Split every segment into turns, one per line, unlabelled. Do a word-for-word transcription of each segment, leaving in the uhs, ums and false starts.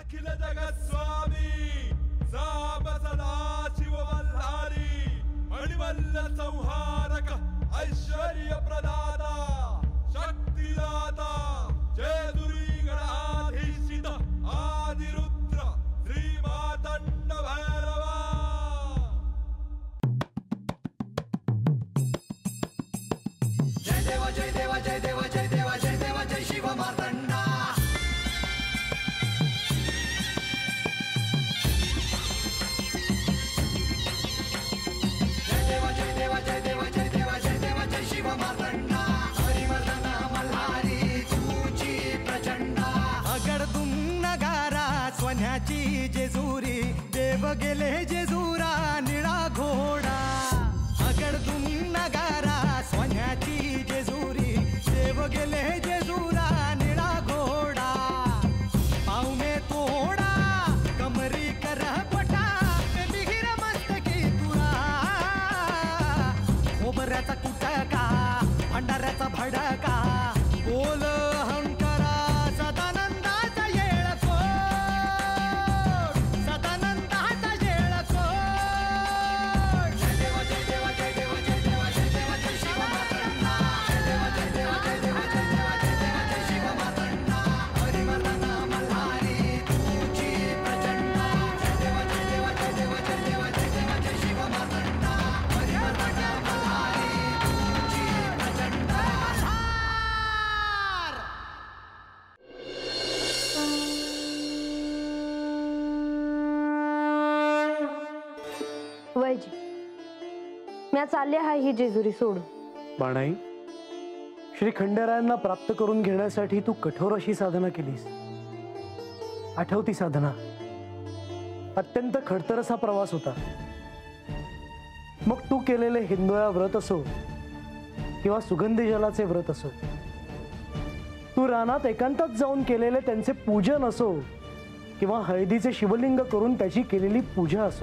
अखिल जगत स्वामी साब सदा शिव मल्हारी मणिमल्ल संहारक ऐश्वर्य प्रदाता शक्तिदाता जयदुरी गणाधीशित आदिरुद्र श्री मातंड भैरवा।
जय देवा जय देवा जय देवा जय देवा जय देवा जय शिव मातंडा। जय देवा जय देवा जय देवा जय देवा जय देवा जय शिव मातंडा। हरिवर्धन मल्हारी तुझी प्रचंडा।
अगडदुम नगारा सोन्याची जेजुरी देव गेले जेजुरा निळा घोडा। अगडदुम नगारा सोन्याची जेजुरी देव गेले जेजुरा निळा घोडा। पावमे तोडा कमरी कर पटा मिहिर मस्तकी तुरा। खोबऱ्याचा कुटका भंडाऱ्याचा भडका बोल हंकारा सदानंदाचा येळकोट सदानंदाचा येळकोट।
जय देवा जय देवा जय देवा जय देवा जय देवा जय शिव मातंडा। जय देवा जय देवा जय देवा जय देवा जय देवा जय शिव मातंडा। हरिवर्धन मल्हारी तुझी प्रचंडा। जय देवा जय देवा जय देवा जय देवा जय देवा जय शिव मातंडा। हरिवर्धन मल्हारी तुझी प्रचंडा।
वैजी म्या चालले आहे ही जेजुरी सोडून।
बाणाई, श्री खंडेरायांना प्राप्त करून घेण्यासाठी तू कठोर अशी साधना केलीस। आठवती साधना अत्यंत खडतर असा प्रवास होता। मग तू केलेले हिंदोळा व्रत असो किंवा सुगंधी जलाचे व्रत असो, तू रानात एकांतात जाऊन केलेले त्यांचे पूजन असो किंवा हळदीचे शिवलिंग करून त्याची केलेली पूजा असो,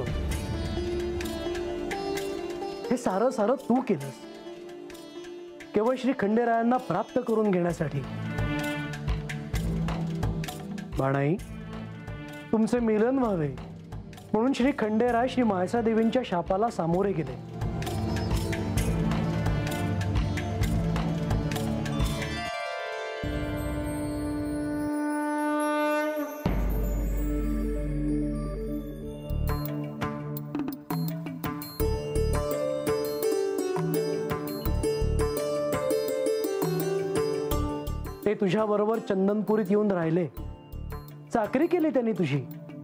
हे सारं सारं तू केलंस केवळ श्री खंडेरायांना प्राप्त करून घेण्यासाठी। बाणाई, तुमचे मिलन व्हावे म्हणून श्री खंडेराय श्री म्हाळसा देवींच्या शापाला सामोरे गेले। ते तुझ्या बरोबर चंदनपुरीत येऊन राहिले, चाकरी केली त्यांनी तुझी।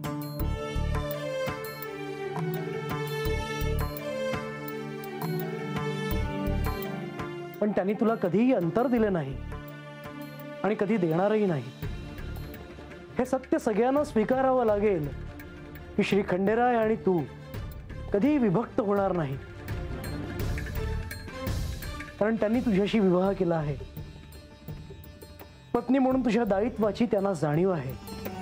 पण त्यांनी तुला कधीही अंतर दिले नाही आणि कधी देणारही नाही। हे सत्य सगळ्यांना स्वीकारावं लागेल की श्री खंडेराय आणि तू कधीही विभक्त होणार नाही, कारण त्यांनी तुझ्याशी विवाह केला आहे। पत्नी म्हणून तुझ्या दायित्वाची त्यांना जाणीव आहे।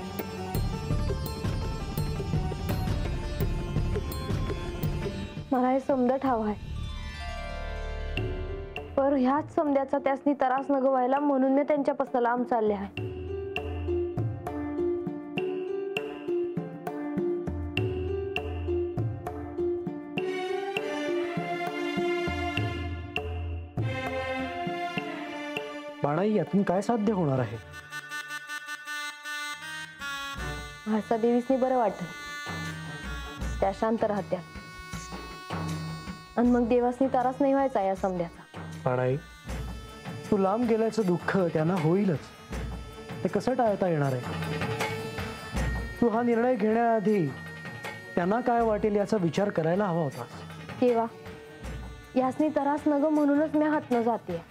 मला हे समजा ठाव आहे, पर ह्याच समद्याचा त्यासनी त्रास न व्हायला म्हणून मी त्यांच्यापासून लांब चालले आहे।
बाणाई, यातून काय साध्य होणार आहे?
म्हाळसा देवीसनी बरं वाटत, त्या शांत राहत्या आणि मग देवासनी त्रास नाही व्हायचा या समद्याचा।
बाणाई, तू लांब गेल्याचं दुःख त्यांना होईलच, ते कसं टाळता येणार आहे? तू हा निर्णय घेण्याआधी त्यांना काय वाटेल याचा विचार करायला हवा होता।
केव्हा यासनी त्रास नग म्हणूनच मी हात न जाते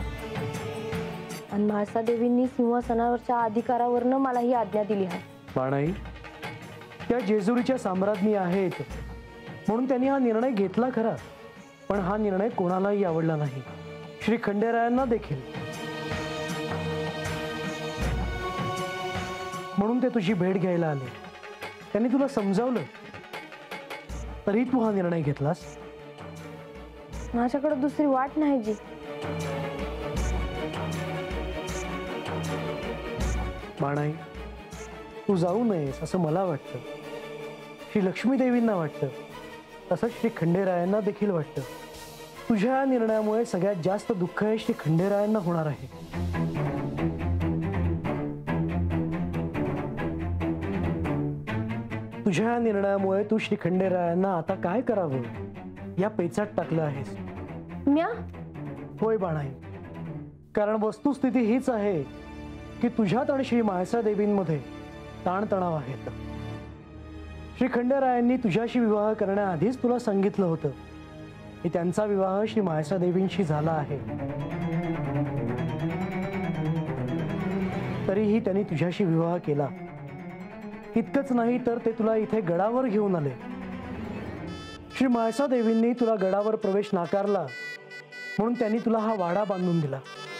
आणि म्हाळसा देवींनी सिंहासनावरच्या अधिकारावरनं मला ही आज्ञा दिली आहे।
बाणाई, त्या जेजुरीच्या साम्राज्ञी आहेत म्हणून त्यांनी हा निर्णय घेतला खरा, पण हा निर्णय कोणालाही आवडला नाही, श्री खंडेरायांना देखील। म्हणून ते तुझी भेट घ्यायला आले, त्यांनी तुला समजावलं तरी तू हा निर्णय घेतलास।
माझ्याकडे दुसरी वाट नाही जी।
बाणाई, तू जाऊ नयेस असं मला वाटतं, श्री लक्ष्मी देवींना वाटतं, तसंच श्री खंडेरायांना देखील वाटतं. तुझ्या या निर्णयामुळे सगळ्यात जास्त दुःख हे श्री खंडेरायांना होणार आहे. तुझ्या या निर्णयामुळे तू श्री खंडेरायांना आता काय करावं या पेचात टाकलं आहेस.
म्या
होय बाणाई, कारण वस्तुस्थिती हीच आहे की तुझ्यात आणि श्री म्हाळसा देवींमध्ये ताणतणाव आहेत. श्री खंडेरायांनी तुझ्याशी विवाह करण्याआधीच तुला सांगितलं होतं की त्यांचा विवाह श्री म्हाळसा देवींशी झाला आहे. तरीही त्यांनी तुझ्याशी विवाह केला. इतकंच नाही तर ते तुला इथे गडावर घेऊन आले. श्री म्हाळसा देवींनी तुला गडावर प्रवेश नाकारला म्हणून त्यांनी तुला हा वाडा बांधून दिला.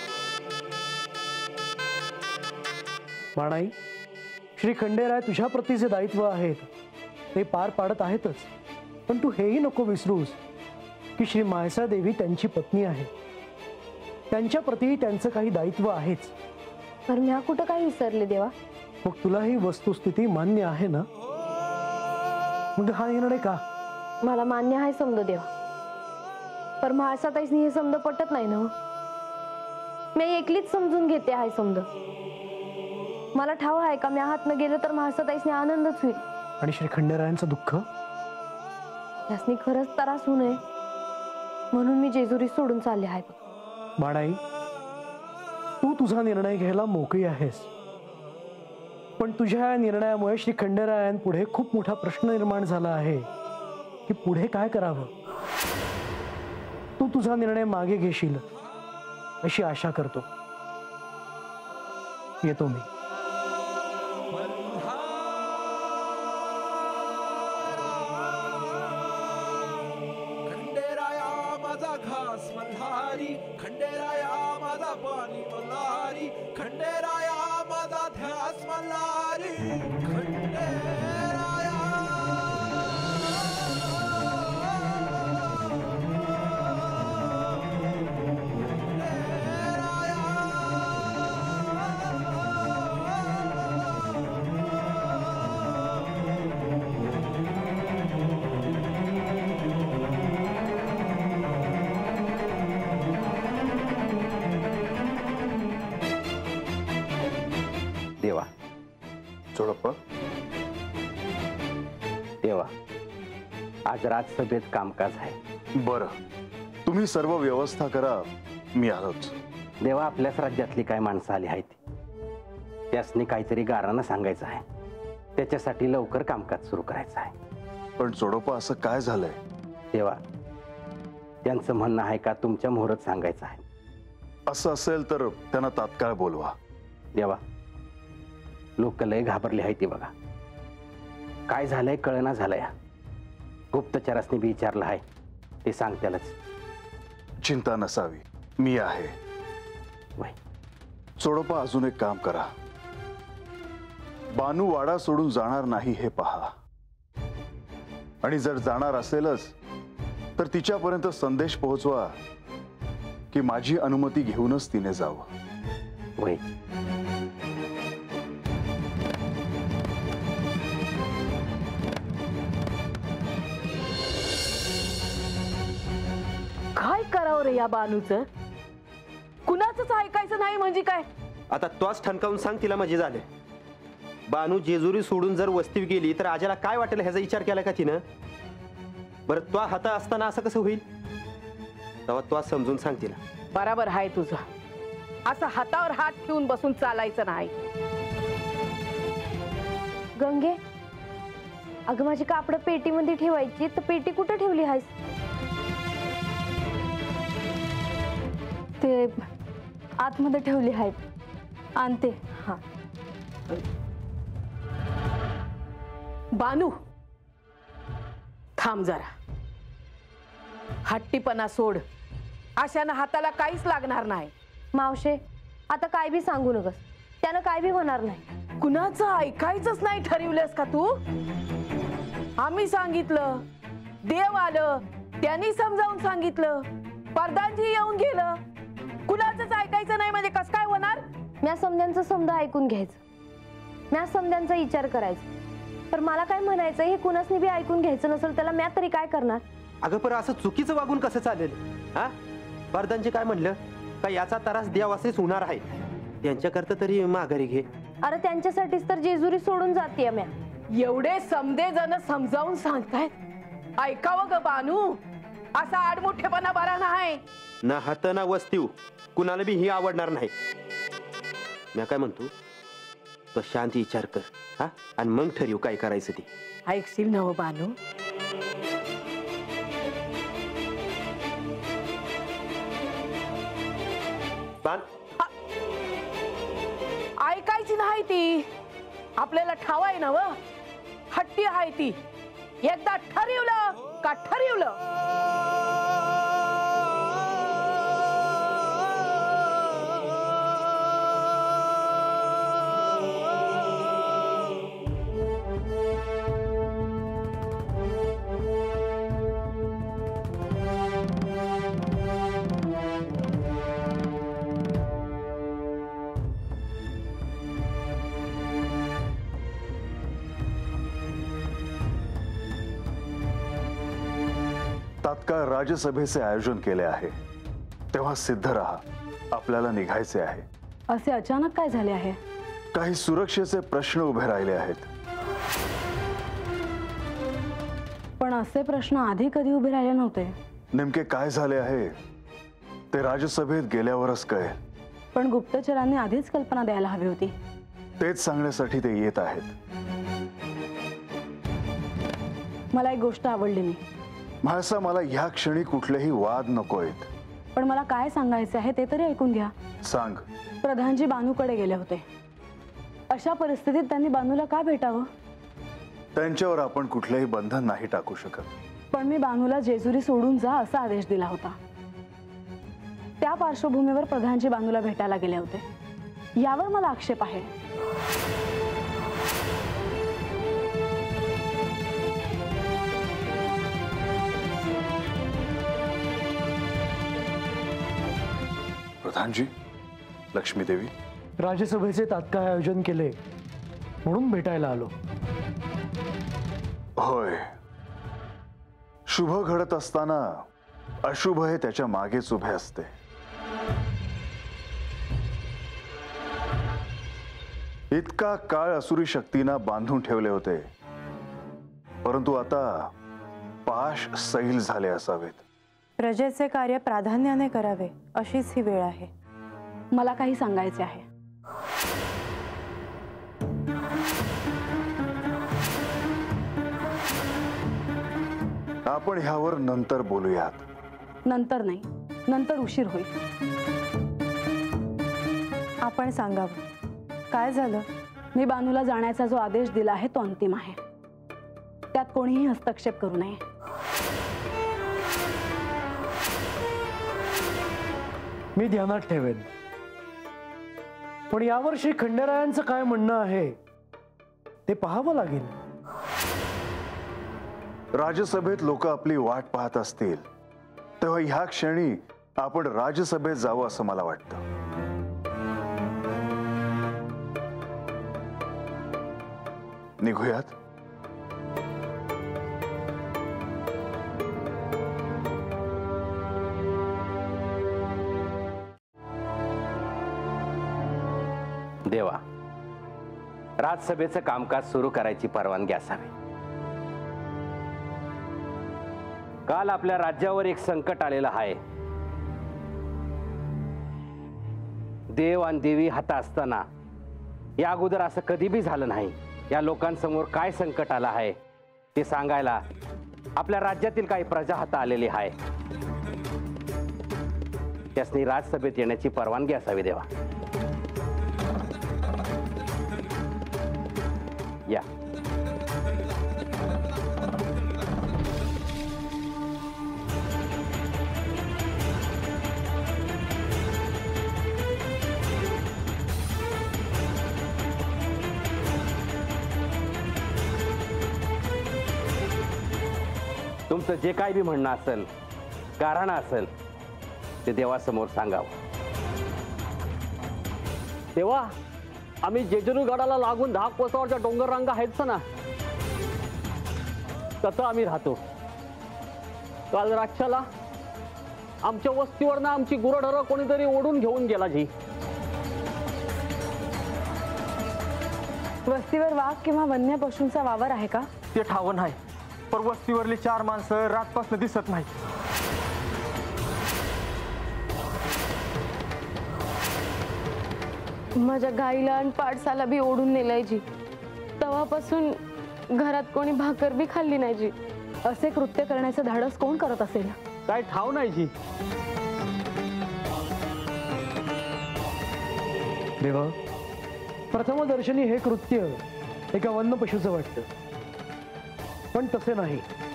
बाणाई, श्री खंडेराय तुझ्या प्रती जे दायित्व आहेत ते पार पाडत आहेतच, पण तू हेही नको विसरूस की श्री म्हाळसा देवी त्यांची पत्नी आहे. त्यांच्या प्रती त्यांचं काही दायित्व आहेच.
तर म्या कुठं काय विसरले देवा.
मग तुला ही वस्तुस्थिती मान्य आहे ना? मग हा निर्णय का?
मला मान्य आहे समज देवा, पर म्हाळसा ताईसनी हे समज पटत नाही ना. मी एकलीच समजून घेते आहे समज. मला ठाव आहे का म्या हात न गेलं तर म्हाळसा ताईसनी आनंदच होईल.
आणि श्री खंडेरायांचं दुःख?
त्यासनी खरंच त्रास होऊ नये म्हणून मी जेजुरी सोडून चालले आहे.
बाणाई, तू तुझा निर्णय घ्यायला मोकळी आहेस, पण तुझ्या या निर्णयामुळे श्री खंडेरायांपुढे खूप मोठा प्रश्न निर्माण झाला आहे की पुढे काय करावं. तू तुझा निर्णय मागे घेशील अशी आशा करतो. येतो मी.
खंडेराया माझा घास मल्हारी, खंडेराया माझा पाणी मल्हारी, खंडेराया माझा ध्यास मल्हारी, खंडेराया.
देवा,
चोडप्पा,
देवा, आज राज्यसभेत कामकाज आहे.
बरं, तुम्ही सर्व व्यवस्था करा, मी आलोच.
देवा, आपल्याच राज्यातली काय माणसं आली आहेत, त्यासनी काहीतरी गारानं सांगायचं आहे. त्याच्यासाठी लवकर कामकाज सुरू करायचं आहे.
पण चोडप्पा, असं काय झालंय?
देवा, त्यांचं म्हणणं आहे का तुमच्या मोहरत सांगायचं आहे.
असं असेल तर त्यांना तात्काळ बोलवा.
देवा, लोक लय घाबरले आहे. ती बघा काय झालंय कळना झालंय. गुप्तचरासनी बी विचारलं आहे, ते सांगत्यालच.
चिंता नसावी, मी आहे.
वय
चोडप्पा, अजून एक काम करा. बानू वाडा सोडून जाणार नाही हे पहा, आणि जर जाणार असेलच तर तिच्यापर्यंत संदेश पोहोचवा की माझी अनुमती घेऊनच तिने जावं.
वय
काय करावं रे या बानूचं? कुणाचंच ऐकायचं नाही म्हणजे काय?
आता तोच ठणकावून सांग तिला म्हणजे झाले. बानू जेजुरी सोडून जर वस्तीव गेली तर आजाला काय वाटेल ह्याचा विचार केला का तिनं? बरं, तो हाता असताना असं कसं होईल? तेव्हा तो समजून सांग तिला.
बराबर आहे तुझं. असं हातावर हात ठेवून बसून चालायचं नाही.
गंगे, अगं माझी कापड पेटीमध्ये ठेवायची, तर पेटी कुठं ठेवली आहेस? ते आतमध्ये ठेवली आहेत, आणते. हा
बानू, थांब जरा. हट्टीपणा सोड. अशानं हाताला काहीच लागणार नाही.
मावशे, आता काय बी सांगू नकस, त्यानं काय बी होणार नाही.
कुणाचं ऐकायचंच नाही ठरवलंस का तू? आम्ही सांगितलं, देव आलं, त्यांनी समजावून सांगितलं, परदानजी येऊन गेलं. कुणाचंच ऐकायचं नाही म्हणजे कसं काय होणार?
म्या समजांचं समजा ऐकून घ्यायचं. म्या समद्यांचा विचार करायचा, पण मला काय म्हणायचं हे कुणासनी बी ऐकून घ्यायचं नसेल त्याला म्या तरी काय करणार?
अगं पण असं चुकीचं वागून कसं चालेल? हा परदांचे काय म्हणलं का याचा त्रास देवासेच होणार आहे, त्यांच्याकरता तरी माघारी घे.
अरे त्यांच्यासाठीच तर जेजुरी सोडून जाते म्या.
एवढे समदे जण समजावून सांगतायत, ऐकावं ग बानू. असा आडमुठेपणा बरा नाही.
ना हात ना वस्तीव कुणाला बी ही आवडणार नाही. मी काय म्हणतो, तो शांती विचार कर हा, आणि मग ठरवू काय करायचं ते.
ऐकशील ना हो बानू?
बान
ऐकायची नाही ती, आपल्याला ठावाय ना व. हट्टी आहे ती. एकदा ठरवलं का ठरवलं.
तात्काळ राज्यसभेचे आयोजन केले आहे, तेव्हा सिद्ध राहा. आपल्याला निघायचे आहे.
असे अचानक काय झाले आहे?
काही सुरक्षेचे प्रश्न उभे राहिले आहेत.
पण असे प्रश्न आधी कधी उभे राहिले नव्हते.
नेमके काय झाले आहे ते राज्यसभेत गेल्यावरच कळेल.
पण गुप्तचरांनी आधीच कल्पना द्यायला हवी होती.
तेच सांगण्यासाठी ते येत आहेत.
मला एक गोष्ट आवडली नाही.
म्हाळसा, मला ह्या क्षणी कुठलेही वाद नकोयत.
पण मला काय सांगायचे आहे ते तरी ऐकून घ्या.
सांग.
प्रधानजी बानूकडे गेले होते. अशा परिस्थितीत त्यांनी बानूला का भेटावं?
त्यांच्यावर आपण कुठलेही बंधन नाही टाकू शकत.
पण मी बानूला जेजुरी सोडून जा असा आदेश दिला होता. त्या पार्श्वभूमीवर प्रधानजी बानूला भेटायला गेले होते. यावर मला आक्षेप आहे.
प्रधानजी, लक्ष्मी देवी.
राज्यसभेचे तात्काळ आयोजन केले म्हणून भेटायला आलो.
होय, शुभ घडत असताना अशुभ हे त्याच्या मागेच उभे असते. इतका काळ असुरी शक्तींना बांधून ठेवले होते, परंतु आता पाश सैल झाले असावेत.
प्रजेचे कार्य प्राधान्याने करावे अशीच ही वेळ आहे.
मला काही सांगायचे आहे.
आपण ह्यावर नंतर बोलूयात.
नंतर नाही, नंतर उशीर होईल.
आपण सांगावं, काय झालं?
मी बानूला जाण्याचा जो आदेश दिला आहे तो अंतिम आहे. त्यात कोणीही हस्तक्षेप करू नये.
मी ध्यानात ठेवेन. पण यावर्षी खंडेरायांचं काय म्हणणं आहे ते पाहावं लागेल.
राज्यसभेत लोक आपली वाट पाहत असतील तेव्हा ह्या क्षणी आपण राज्यसभेत जावं असं मला वाटतं. निघूयात.
देवा, राज्यसभेचं कामकाज सुरू करायची परवानगी असावी. काल आपल्या राज्यावर एक संकट आलेलं आहे. देव आणि देवी हाता असताना या अगोदर असं कधी बी झालं नाही. या लोकांसमोर काय संकट आलं आहे ते सांगायला आपल्या राज्यातील काही प्रजा हाता आलेली आहे. त्यासनी राज्यसभेत येण्याची परवानगी असावी देवा. या. तुमचं जे काय बी म्हणणं असेल, कारण असेल ते देवासमोर सांगावं.
देवा,
आम्ही जेजुरी गडाला लागून दहा कोसावरच्या डोंगर रांगा आहेत ना, तसं आम्ही राहतो. काल राक्षाला आमच्या वस्तीवरनं आमची गुरढोरं कोणीतरी ओढून घेऊन गेला जी.
वस्तीवर वाघ किंवा वन्य पशूंचा वावर आहे का?
ते ठाव नाही, पण वस्तीवरली चार माणसं रातपासून दिसत नाही.
माझ्या गाईला आणि पाडसाला बी ओढून नेलंय जी. तेव्हापासून घरात कोणी भाकर बी खाल्ली नाही जी. असे कृत्य करण्याचं धाडस कोण करत असेल?
काय ठाव नाही जी.
देवा, प्रथमदर्शनी हे कृत्य एका वन्य पशुचं वाटतं, पण तसे नाही.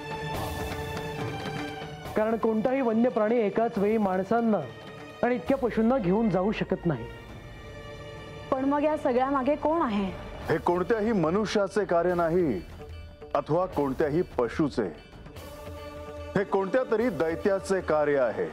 कारण कोणताही वन्य प्राणी एकाच वेळी माणसांना आणि इतक्या पशूंना घेऊन जाऊ शकत नाही.
पण मग या सगळ्या मागे कोण आहे?
हे कोणत्याही मनुष्याचे कार्य नाही अथवा कोणत्याही पशुचे. हे कोणत्या तरी दैत्याचे कार्य आहे.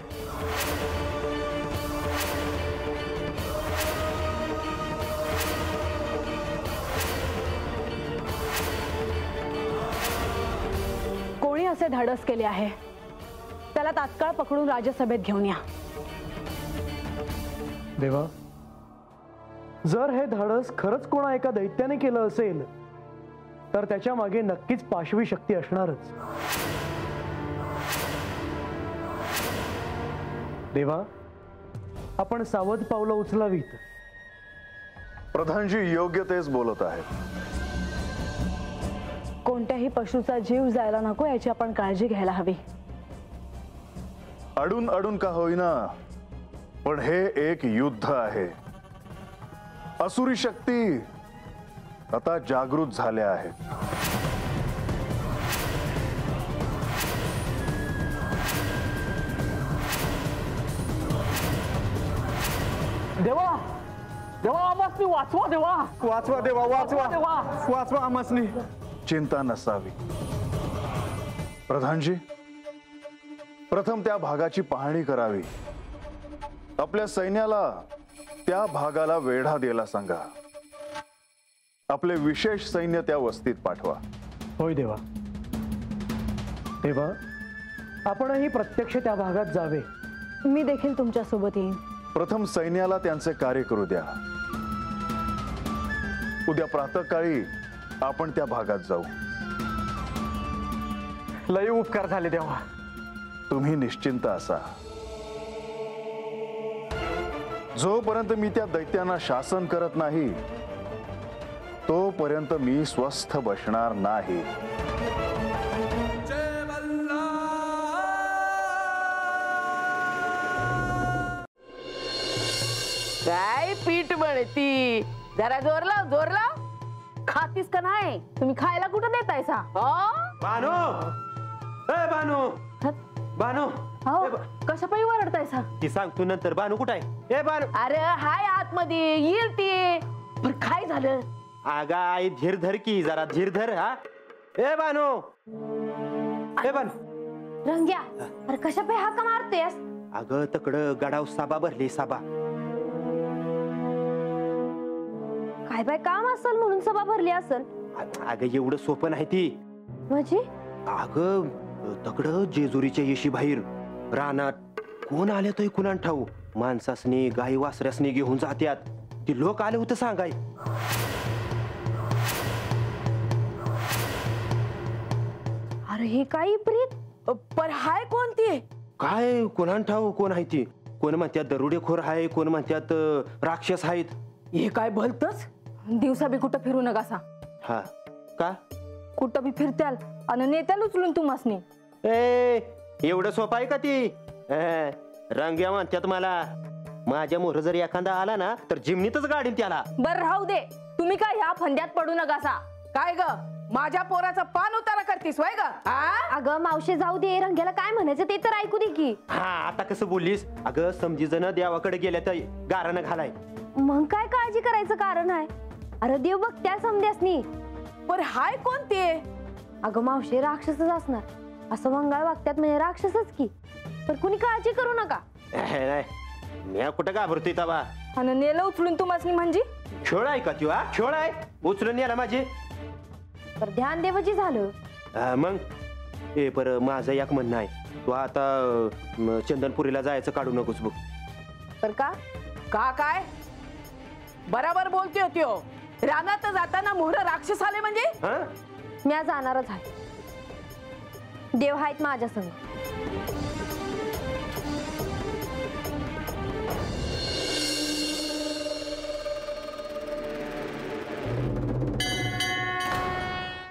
कोणी असे धाडस केले आहे? त्याला तात्काळ पकडून राज्यसभेत घेऊन या.
देवा, जर हे धाडस खरंच कोणा एका दैत्याने केलं असेल तर त्याच्या मागे नक्कीच पाशवी शक्ती असणारच. देवा, आपण सावध पावलं उचलावीत.
प्रधानजी योग्य तेच बोलत आहेत.
कोणत्याही पशुचा जीव जायला नको याची आपण काळजी घ्यायला हवी.
अडून अडून का होईना, पण हे एक युद्ध आहे. असुरी शक्ती आता जागृत झाल्या आहेत.
देवा, देवा आम्हासनी वाचवा. देवा
वाचवा देवा, वाचवा
देवा,
वाचवा आम्हासनी.
चिंता नसावी. प्रधानजी, प्रथम त्या भागाची पाहणी करावी. आपल्या सैन्याला त्या भागाला वेढा द्यायला सांगा. आपले विशेष सैन्य त्या वस्तीत पाठवा.
होय देवा. देवा, आपणही प्रत्यक्ष त्या भागात जावे.
मी देखील तुमच्या सोबत येईन.
प्रथम सैन्याला त्यांचे कार्य करू द्या. उद्या प्रातःकाळी आपण त्या भागात जाऊ.
लय उपकार झाले देवा.
तुम्ही निश्चिंत असा. जोपर्यंत मी त्या दैत्यांना शासन करत नाही तोपर्यंत मी स्वस्थ बसणार नाही.
काय पीठ म्हणती, जरा जोर लाव, जोर लाव. खातीस का नाही? तुम्ही खायला कुठं देतायसा?
बानू, ए बानू, बानू.
हो, कशा पायी वरडतायसा?
ती सांग तू नंतर. बानू कुठं आहे? ए बानू.
अरे हाय आतमध्ये, येईल ती. पण काय झालं?
अगं आई, धीर धर की जरा, धीर धर. हा, ए बानू, ए बानू.
रंग्या, अरे कशा पायी हाका मारतेस?
अगं तकडं गडाव साबा भरली, साबा.
काय बाय काम असेल म्हणून सभा भरली असेल.
अगं एवढं सोपं नाही ती.
म्हणजे?
अगं तकडं जेजुरीच्या येशी बाहेर रानात कोण आले तर कुणान ठाऊ माणसासनी गाई वासऱ्यासनी घेऊन जात्यात. ती लोक आले होते सांगाय.
अरे हे काही प्रीत.
पण हाय कोणती?
काय कोणान ठाऊ कोण आहे ती. कोण म्हणतात दरोडेखोर आहे, कोण म्हणतात राक्षस आहेत.
हे काय भलतच. दिवसा बी कुठं फिरू नकासा.
हा का?
कुठं बी फिरत्याल आणि नेत्याल उचलून तुम्हासनी.
ए एवढं सोपं आहे का ती? रंग्या म्हणतात मला. माझ्या मोर जर एखादा आला ना तर जिमनीतच गाडीन त्याला.
बर राहू दे. तुम्ही काय ह्या फंद्यात पडू नकासा.
काय ग, माझ्या पोराचा पान उतारा करतीस वय ग?
अगं मावशी जाऊ दे. रंग्याला काय म्हणायचं ते तर ऐकू दे की.
हा आता कसं बोललीस? अगं समजी जण देवाकडे गेल्या तर गारानं घालाय.
मग काय काळजी करायचं कारण आहे? अरे देव बघ त्या समध्यासनी.
पण हाय कोणती?
अगं मावशी राक्षसच असणार. असं मंगळ वागत्यात म्हणजे राक्षसच की. पण कुणी काळजी करू नका.
नाही मी कुठं घाबरतोय तवा
आणि नेलं उचलून तू मासनी म्हणजे
खेळ आहे का त्यो हा खेळ आहे उचलून याला माझे
तर ध्यान देवाची झालं.
हा, मग ए पर माझं एक म्हणणं आहे तू आता अं, चंदनपुरीला जायचं काढू नकोस बघ.
तर का
का काय बराबर बोलतोय त्यो. रानात जाताना मोहर राक्षस आले म्हणजे
हा
मी आज जाणारच आहे. देव आहेत माझ्या संग.